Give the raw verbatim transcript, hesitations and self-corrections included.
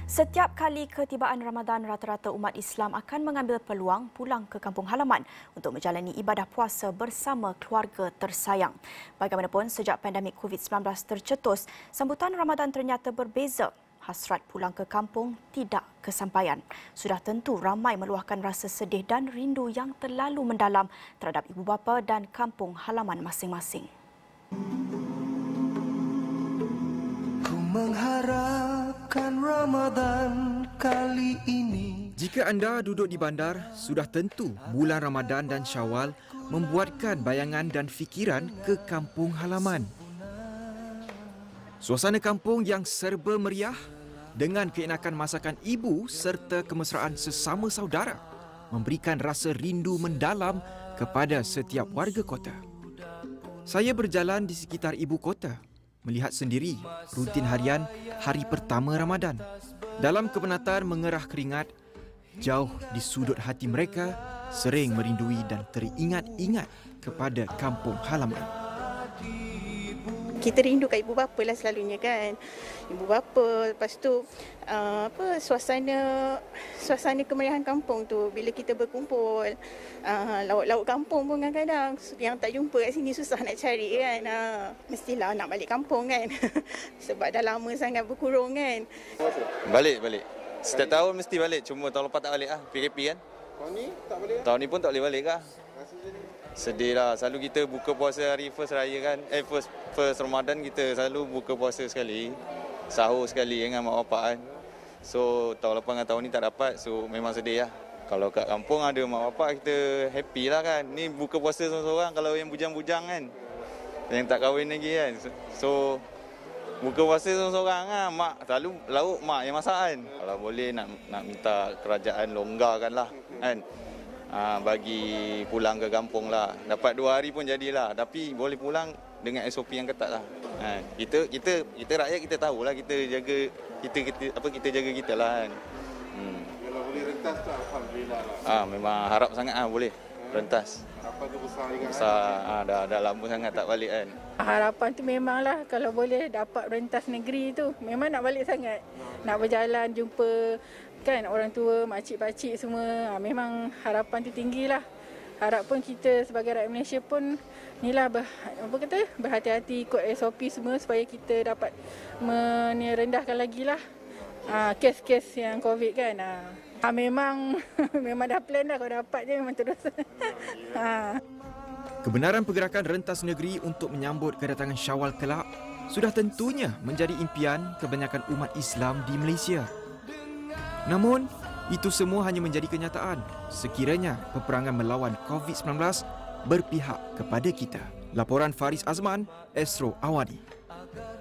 Setiap kali ketibaan Ramadan, rata-rata umat Islam akan mengambil peluang pulang ke kampung halaman untuk menjalani ibadah puasa bersama keluarga tersayang. Bagaimanapun, sejak pandemik COVID sembilan belas tercetus, sambutan Ramadan ternyata berbeza. Hasrat pulang ke kampung tidak kesampaian. Sudah tentu ramai meluahkan rasa sedih dan rindu yang terlalu mendalam terhadap ibu bapa dan kampung halaman masing-masing. Ku mengharapkan Ramadan kali ini. Jika anda duduk di bandar, sudah tentu bulan Ramadan dan Syawal membuatkan bayangan dan fikiran ke kampung halaman. Suasana kampung yang serba meriah dengan keenakan masakan ibu serta kemesraan sesama saudara memberikan rasa rindu mendalam kepada setiap warga kota. Saya berjalan di sekitar ibu kota, melihat sendiri rutin harian hari pertama Ramadan. Dalam kepenatan mengerah keringat, jauh di sudut hati mereka sering merindui dan teringat-ingat kepada kampung halaman. Kita rindu kat ibu bapa lah selalunya kan. Ibu bapa, lepas tu uh, apa suasana suasana kemeriahan kampung tu bila kita berkumpul. Uh, lauk-lauk kampung pun kadang-kadang yang tak jumpa kat sini susah nak cari kan. Uh, mestilah nak balik kampung kan. Sebab dah lama sangat berkurung kan. Balik, balik. Setiap tahun mesti balik. Cuma tahun lepas tak balik lah. P K P kan. Tahun ni tak balik? Tahun ni pun tak boleh balik kah? Sedih lah. Selalu kita buka puasa hari first raya kan. Eh first first Ramadan kita selalu buka puasa sekali. Sahur sekali dengan mak bapak kan. So tahun lepas dengan tahun ni tak dapat. So memang sedih lah. Kalau kat kampung ada mak bapak kita happy lah kan. Ni buka puasa seorang-seorang kalau yang bujang-bujang kan. Yang tak kahwin lagi kan. So buka puasa seorang-seorang kan. Mak selalu lauk mak yang masak kan. Kalau boleh nak nak minta kerajaan longgarkan lah kan. Ha, bagi pulang ke kampung lah. Dapat dua hari pun jadilah. Tapi boleh pulang dengan S O P yang ketat lah. Ha, kita kita kita rakyat kita tahulah kita jaga kita, kita apa kita jaga kita lah kan. Hmm. Kalau boleh rentas tu alhamdulillah lah. Ah ha, memang harap sangat ah ha, boleh rentas. Harapan tu besar juga. Besar ah ha, dah dah lama sangat tak balik kan. Harapan tu memanglah kalau boleh dapat rentas negeri tu. Memang nak balik sangat. Nak berjalan jumpa kan orang tua, makcik-pakcik semua. Ha, memang harapan tu tinggilah. Harap pun kita sebagai rakyat Malaysia pun nilah ber, apa kata berhati-hati ikut S O P semua supaya kita dapat merendahkan lagi lah ha, kes-kes yang COVID kan. Ha, ha, memang memang dah plan dah kalau dapat je memang terus. ha. Kebenaran pergerakan rentas negeri untuk menyambut kedatangan Syawal kelak sudah tentunya menjadi impian kebanyakan umat Islam di Malaysia. Namun, itu semua hanya menjadi kenyataan sekiranya peperangan melawan COVID sembilan belas berpihak kepada kita. Laporan Faris Azman, Astro Awadi.